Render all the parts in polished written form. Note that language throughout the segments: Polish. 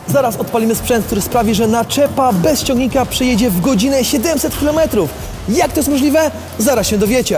Zaraz odpalimy sprzęt, który sprawi, że naczepa bez ciągnika przejedzie w godzinę 700 km. Jak to jest możliwe? Zaraz się dowiecie.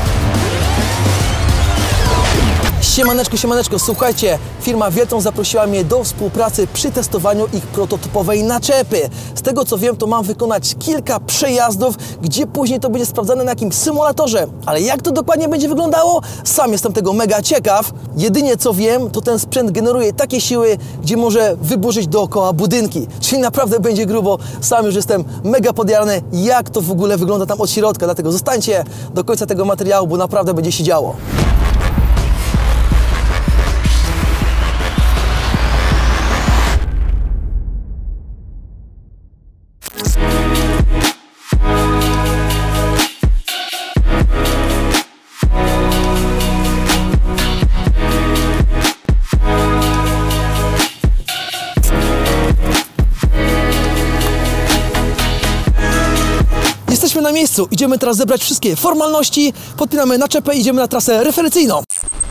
Siemaneczko, siemaneczko, słuchajcie, firma Wielton zaprosiła mnie do współpracy przy testowaniu ich prototypowej naczepy. Z tego co wiem, to mam wykonać kilka przejazdów, gdzie później to będzie sprawdzane na jakimś symulatorze. Ale jak to dokładnie będzie wyglądało? Sam jestem tego mega ciekaw. Jedynie co wiem, to ten sprzęt generuje takie siły, gdzie może wyburzyć dookoła budynki. Czyli naprawdę będzie grubo. Sam już jestem mega podjarany, jak to w ogóle wygląda tam od środka. Dlatego zostańcie do końca tego materiału, bo naprawdę będzie się działo. Jesteśmy na miejscu, idziemy teraz zebrać wszystkie formalności, podpinamy naczepę i idziemy na trasę referencyjną.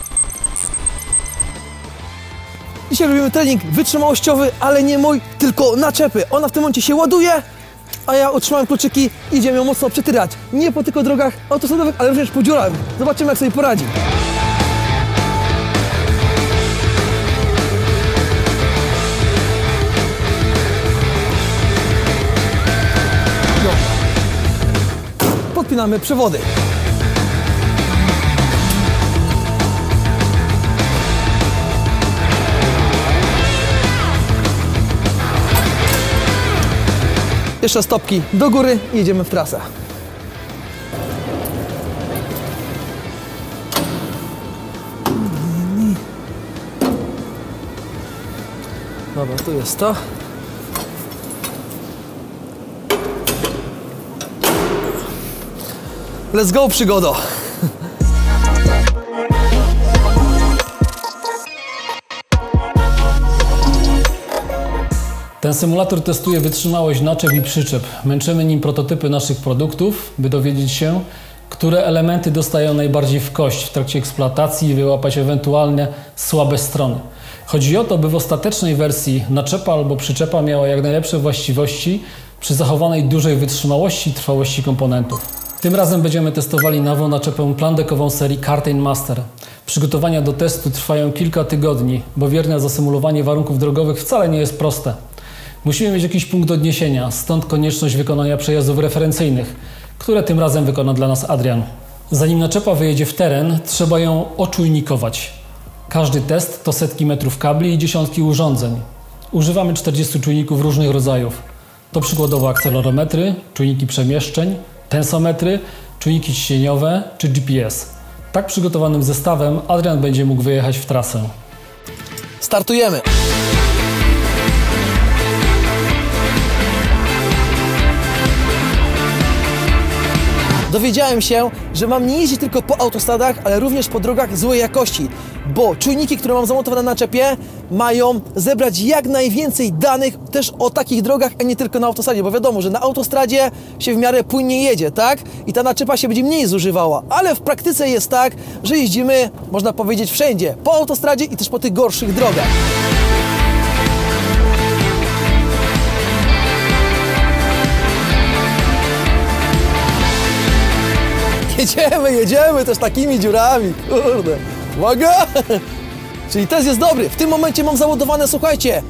Dzisiaj robimy trening wytrzymałościowy, ale nie mój, tylko naczepy. Ona w tym momencie się ładuje, a ja otrzymałem kluczyki i idziemy ją mocno przetyrać. Nie po tylko drogach autostradowych, ale również po dziurach. Zobaczymy, jak sobie poradzi. Podpinamy przewody. Jeszcze stopki do góry i jedziemy w trasę. Dobra, tu jest to. Let's go, przygodo! Ten symulator testuje wytrzymałość naczep i przyczep. Męczymy nim prototypy naszych produktów, by dowiedzieć się, które elementy dostają najbardziej w kość w trakcie eksploatacji i wyłapać ewentualne słabe strony. Chodzi o to, by w ostatecznej wersji naczepa albo przyczepa miała jak najlepsze właściwości przy zachowanej dużej wytrzymałości i trwałości komponentów. Tym razem będziemy testowali nową naczepę plandekową serii Cartain Master. Przygotowania do testu trwają kilka tygodni, bo wierne zasymulowanie warunków drogowych wcale nie jest proste. Musimy mieć jakiś punkt odniesienia, stąd konieczność wykonania przejazdów referencyjnych, które tym razem wykona dla nas Adrian. Zanim naczepa wyjedzie w teren, trzeba ją oczujnikować. Każdy test to setki metrów kabli i dziesiątki urządzeń. Używamy 40 czujników różnych rodzajów. To przykładowo akcelerometry, czujniki przemieszczeń, tensometry, czujniki ciśnieniowe czy GPS. Tak przygotowanym zestawem Adrian będzie mógł wyjechać w trasę. Startujemy! Dowiedziałem się, że mam nie jeździć tylko po autostradach, ale również po drogach złej jakości, bo czujniki, które mam zamontowane na naczepie, mają zebrać jak najwięcej danych też o takich drogach, a nie tylko na autostradzie, bo wiadomo, że na autostradzie się w miarę płynnie jedzie, tak? I ta naczepa się będzie mniej zużywała, ale w praktyce jest tak, że jeździmy, można powiedzieć, wszędzie, po autostradzie i też po tych gorszych drogach. Jedziemy też takimi dziurami, kurde, uwaga! Czyli test jest dobry, w tym momencie mam załadowane, słuchajcie,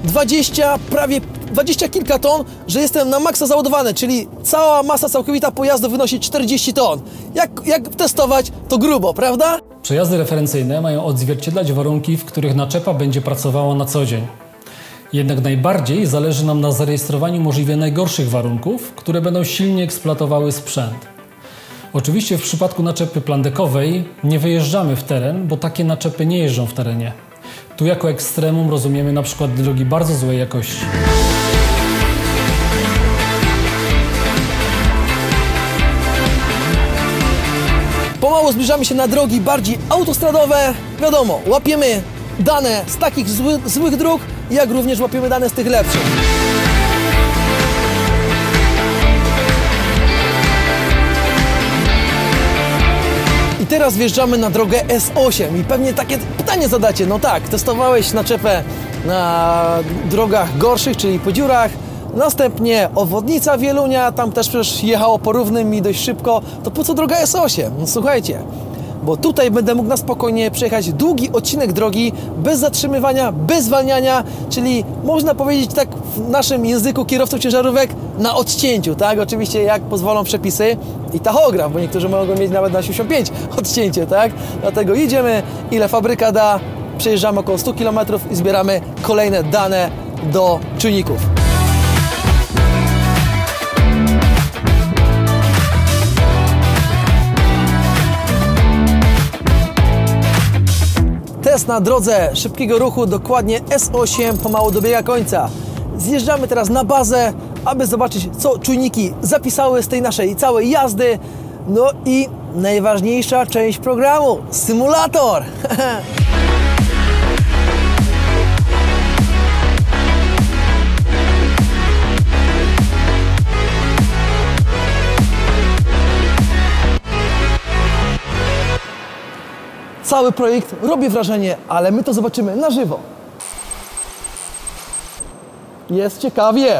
20 kilka ton, że jestem na maksa załadowany, czyli cała masa całkowita pojazdu wynosi 40 ton. Jak testować, to grubo, prawda? Przejazdy referencyjne mają odzwierciedlać warunki, w których naczepa będzie pracowała na co dzień. Jednak najbardziej zależy nam na zarejestrowaniu możliwie najgorszych warunków, które będą silnie eksploatowały sprzęt. Oczywiście w przypadku naczepy plandekowej nie wyjeżdżamy w teren, bo takie naczepy nie jeżdżą w terenie. Tu jako ekstremum rozumiemy na przykład drogi bardzo złej jakości. Pomału zbliżamy się na drogi bardziej autostradowe. Wiadomo, łapiemy dane z takich złych dróg, jak również łapiemy dane z tych lepszych. I teraz wjeżdżamy na drogę S8 i pewnie takie pytanie zadacie, no tak, testowałeś naczepę na drogach gorszych, czyli po dziurach. Następnie obwodnica Wielunia, tam też przecież jechało po równym i dość szybko. To po co droga S8? No słuchajcie, bo tutaj będę mógł na spokojnie przejechać długi odcinek drogi bez zatrzymywania, bez zwalniania, czyli można powiedzieć tak w naszym języku kierowców ciężarówek na odcięciu, tak? Oczywiście jak pozwolą przepisy i tachograf, bo niektórzy mogą mieć nawet na 85 odcięcie, tak? Dlatego jedziemy, ile fabryka da, przejeżdżamy około 100 km i zbieramy kolejne dane do czujników. Test na drodze szybkiego ruchu, dokładnie S8, pomału dobiega końca. Zjeżdżamy teraz na bazę, aby zobaczyć, co czujniki zapisały z tej naszej całej jazdy. No i najważniejsza część programu, symulator. Cały projekt robi wrażenie, ale my to zobaczymy na żywo. Jest ciekawie.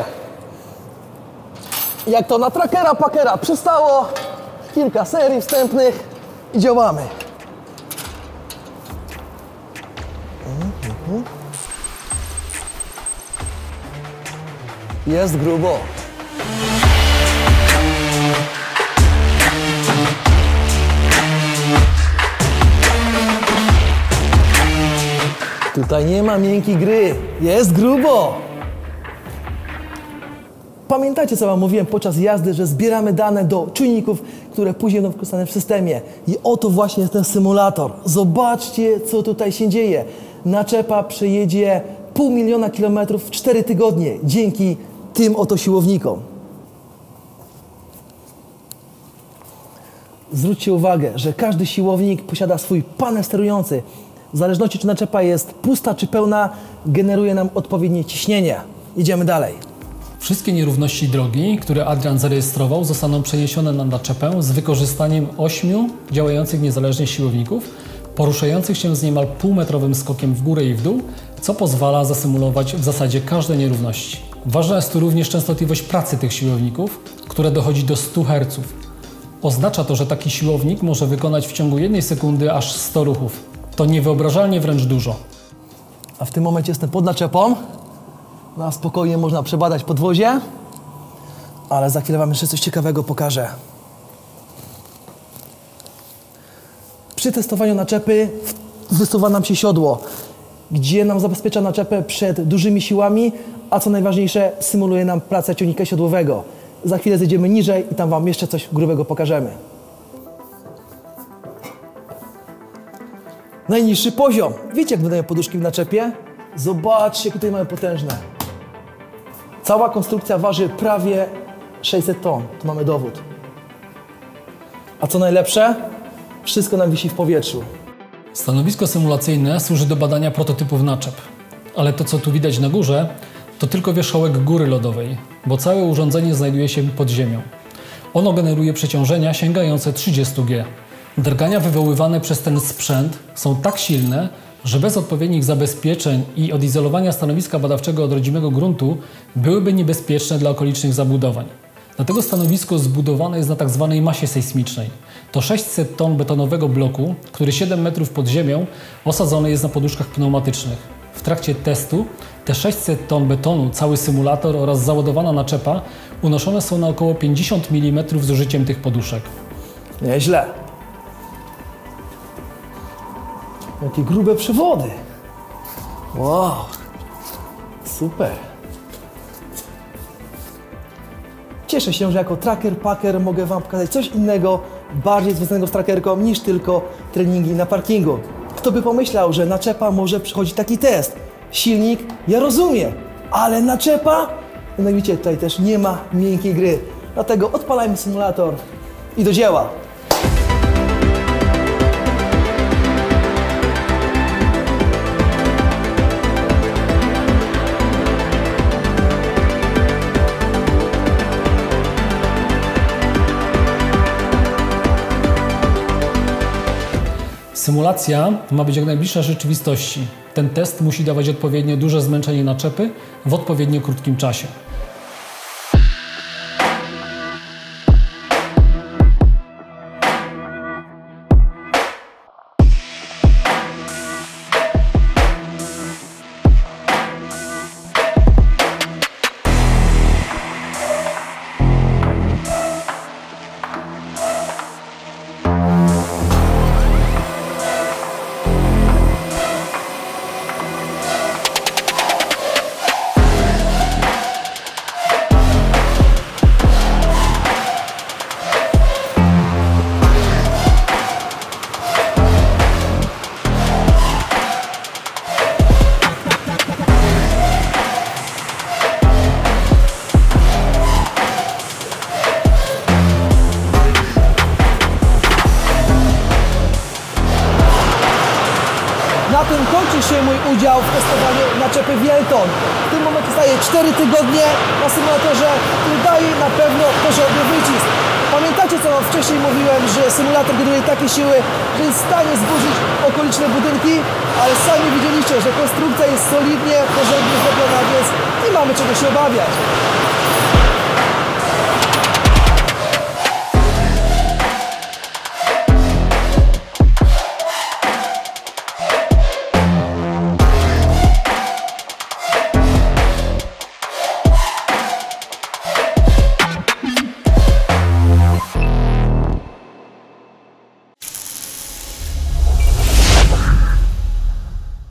Jak to na trackera Packera przystało. Kilka serii wstępnych i działamy. Jest grubo. Tutaj nie ma miękkiej gry, jest grubo. Pamiętajcie, co Wam mówiłem podczas jazdy, że zbieramy dane do czujników, które później będą wykorzystane w systemie. I oto właśnie jest ten symulator. Zobaczcie, co tutaj się dzieje. Naczepa przejedzie 500 000 kilometrów w 4 tygodnie dzięki tym oto siłownikom. Zwróćcie uwagę, że każdy siłownik posiada swój panel sterujący. W zależności, czy naczepa jest pusta, czy pełna, generuje nam odpowiednie ciśnienie. Idziemy dalej. Wszystkie nierówności drogi, które Adrian zarejestrował, zostaną przeniesione na naczepę z wykorzystaniem 8 działających niezależnie siłowników, poruszających się z niemal półmetrowym skokiem w górę i w dół, co pozwala zasymulować w zasadzie każde nierówności. Ważna jest tu również częstotliwość pracy tych siłowników, która dochodzi do 100 Hz. Oznacza to, że taki siłownik może wykonać w ciągu 1 sekundy aż 100 ruchów. To niewyobrażalnie wręcz dużo. A w tym momencie jestem pod naczepą. Na spokojnie można przebadać podwozie, ale za chwilę Wam jeszcze coś ciekawego pokażę. Przy testowaniu naczepy wysuwa nam się siodło, gdzie nam zabezpiecza naczepę przed dużymi siłami, a co najważniejsze, symuluje nam pracę ciągnika siodłowego. Za chwilę zejdziemy niżej i tam Wam jeszcze coś grubego pokażemy. Najniższy poziom. Wiecie, jak wydają poduszki w naczepie? Zobaczcie, jakie tutaj mamy potężne. Cała konstrukcja waży prawie 600 ton. Tu mamy dowód. A co najlepsze? Wszystko nam wisi w powietrzu. Stanowisko symulacyjne służy do badania prototypów naczep. Ale to, co tu widać na górze, to tylko wierzchołek góry lodowej, bo całe urządzenie znajduje się pod ziemią. Ono generuje przeciążenia sięgające 30 G. Drgania wywoływane przez ten sprzęt są tak silne, że bez odpowiednich zabezpieczeń i odizolowania stanowiska badawczego od rodzimego gruntu byłyby niebezpieczne dla okolicznych zabudowań. Dlatego stanowisko zbudowane jest na tzw. masie sejsmicznej. To 600 ton betonowego bloku, który 7 metrów pod ziemią osadzony jest na poduszkach pneumatycznych. W trakcie testu te 600 ton betonu, cały symulator oraz załadowana naczepa unoszone są na około 50 mm z użyciem tych poduszek. Nieźle. Jakie grube przewody. Wow. Super. Cieszę się, że jako tracker Packer mogę Wam pokazać coś innego, bardziej związanego z trackerką niż tylko treningi na parkingu. Kto by pomyślał, że naczepa może przechodzić taki test? Silnik, ja rozumiem, ale naczepa? No jak widzicie, tutaj też nie ma miękkiej gry. Dlatego odpalajmy symulator i do dzieła. Symulacja ma być jak najbliższa rzeczywistości. Ten test musi dawać odpowiednio duże zmęczenie naczepy w odpowiednio krótkim czasie. Na tym kończy się mój udział w testowaniu naczepy Wielton. W tym momencie staję 4 tygodnie na symulatorze, który daje na pewno porządny wycisk. Pamiętacie, co wam wcześniej mówiłem, że symulator generuje takie siły, że jest w stanie zburzyć okoliczne budynki, ale sami widzieliście, że konstrukcja jest solidnie, porządnie zrobiona, więc nie mamy czego się obawiać.